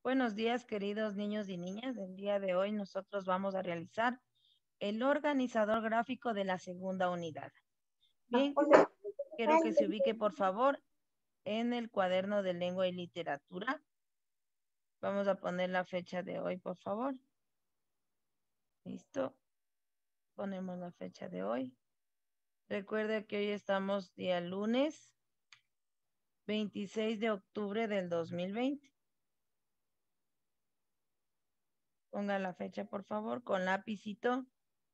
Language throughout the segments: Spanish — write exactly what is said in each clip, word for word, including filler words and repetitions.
Buenos días, queridos niños y niñas. El día de hoy nosotros vamos a realizar el organizador gráfico de la segunda unidad. Bien, quiero que se ubique, por favor, en el cuaderno de lengua y literatura. Vamos a poner la fecha de hoy, por favor. Listo. Ponemos la fecha de hoy. Recuerde que hoy estamos día lunes, veintiséis de octubre del dos mil veinte. Ponga la fecha, por favor, con lapicito.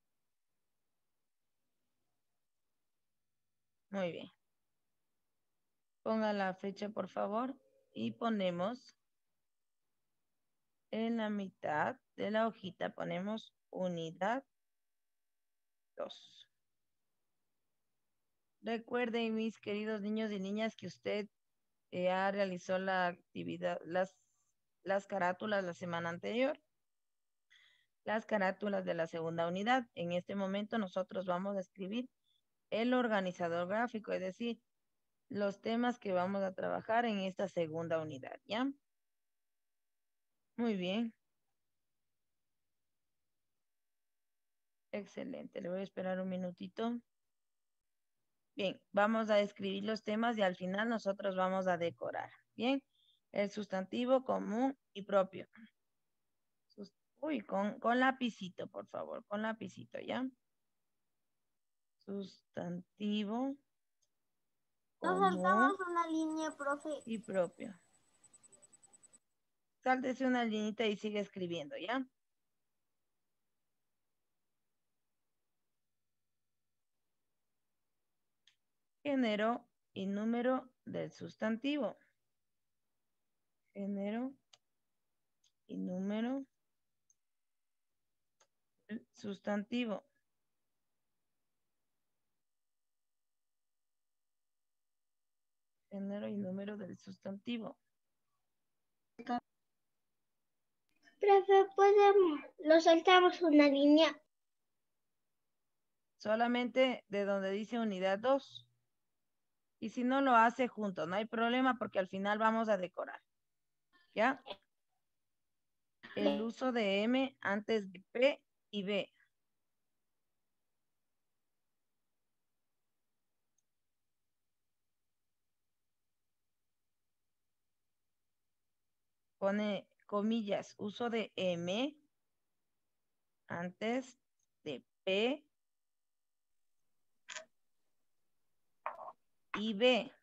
Muy bien. Ponga la fecha, por favor, y ponemos en la mitad de la hojita, ponemos unidad dos. Recuerden, mis queridos niños y niñas, que usted ya realizó la actividad, las, las carátulas la semana anterior, las carátulas de la segunda unidad. En este momento nosotros vamos a escribir el organizador gráfico, es decir, los temas que vamos a trabajar en esta segunda unidad, ¿ya? Muy bien. Excelente. Le voy a esperar un minutito. Bien, vamos a escribir los temas y al final nosotros vamos a decorar. Bien, el sustantivo común y propio. Sus- Uy, con, con lapicito, por favor, con lapicito, ¿ya? Sustantivo Nos común saltamos una línea, profe. y propio. Sáltese una linita y sigue escribiendo, ¿ya? Género y número del sustantivo. Género y número del sustantivo. Género y número del sustantivo. Profe, podemos, lo saltamos una línea. Solamente de donde dice unidad dos. Y si no lo hace junto, no hay problema porque al final vamos a decorar. ¿Ya? El uso de M antes de P y B. Pone comillas, uso de M antes de P y B.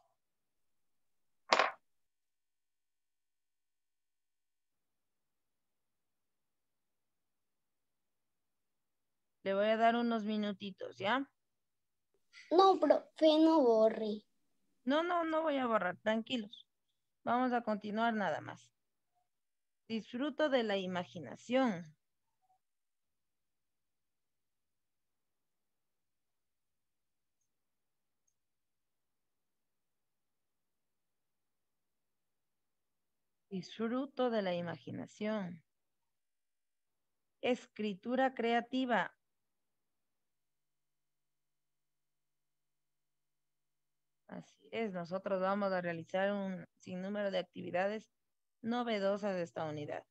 Le voy a dar unos minutitos, ¿ya? No, profe, no borre. No, no, no voy a borrar, tranquilos. Vamos a continuar nada más. Disfruto de la imaginación. Disfruto de la imaginación. Escritura creativa. Así es, nosotros vamos a realizar un sinnúmero de actividades novedosas de esta unidad.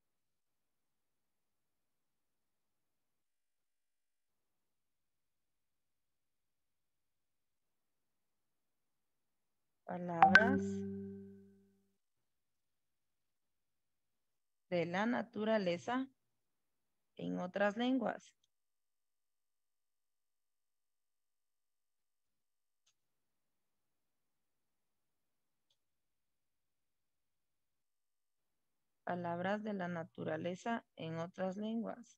Palabras de la naturaleza en otras lenguas. Palabras de la naturaleza en otras lenguas.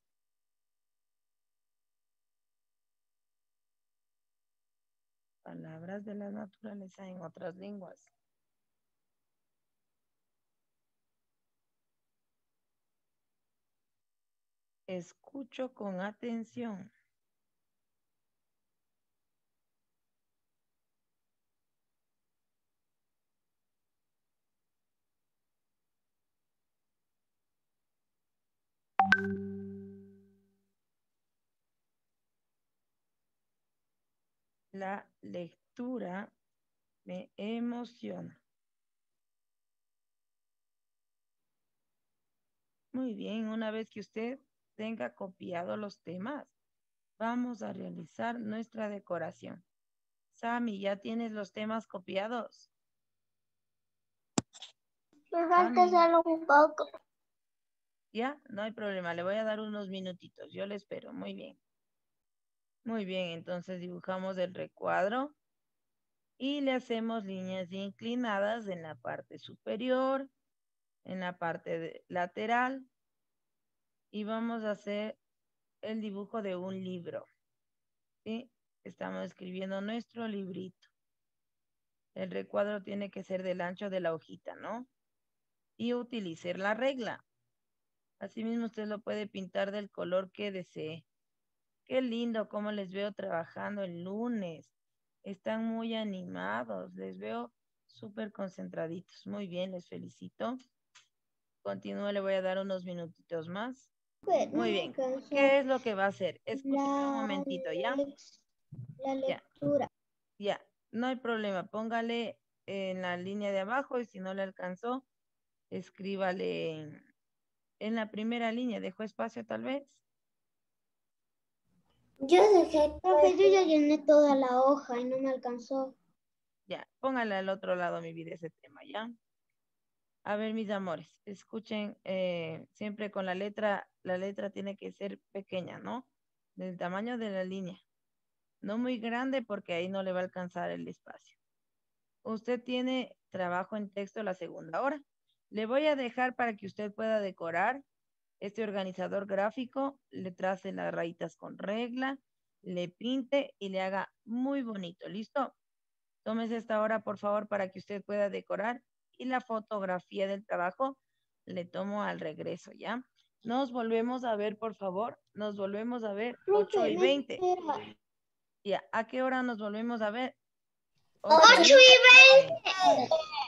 Palabras de la naturaleza en otras lenguas. Escucho con atención. La lectura me emociona. Muy bien, una vez que usted tenga copiado los temas, vamos a realizar nuestra decoración. Sammy, ¿ya tienes los temas copiados? Me falta Sammy. solo un poco. Ya, no hay problema, le voy a dar unos minutitos, yo le espero, muy bien. Muy bien, entonces dibujamos el recuadro y le hacemos líneas inclinadas en la parte superior, en la parte de- lateral y vamos a hacer el dibujo de un libro. ¿Sí? Estamos escribiendo nuestro librito. El recuadro tiene que ser del ancho de la hojita, ¿no? Y utilizar la regla. Asimismo, usted lo puede pintar del color que desee. Qué lindo cómo les veo trabajando el lunes. Están muy animados. Les veo súper concentraditos. Muy bien, les felicito. Continúo, le voy a dar unos minutitos más. Muy bien. ¿Qué es lo que va a hacer? Escúcheme un momentito, ¿ya? La Ya, lectura. ya. No hay problema. Póngale en la línea de abajo y si no le alcanzó, escríbale en, en la primera línea. ¿Dejó espacio tal vez? Yo dejé, profe, yo ya llené toda la hoja y no me alcanzó. Ya, póngale al otro lado mi vida ese tema, ¿ya? A ver, mis amores, escuchen, eh, siempre con la letra, la letra tiene que ser pequeña, ¿no? Del tamaño de la línea. No muy grande porque ahí no le va a alcanzar el espacio. Usted tiene trabajo en texto la segunda hora. Le voy a dejar para que usted pueda decorar este organizador gráfico, le trace las rayitas con regla, le pinte y le haga muy bonito. ¿Listo? Tómese esta hora, por favor, para que usted pueda decorar y la fotografía del trabajo le tomo al regreso, ¿ya? Nos volvemos a ver, por favor. Nos volvemos a ver ocho y veinte. Ya, ¿a qué hora nos volvemos a ver? ocho y veinte.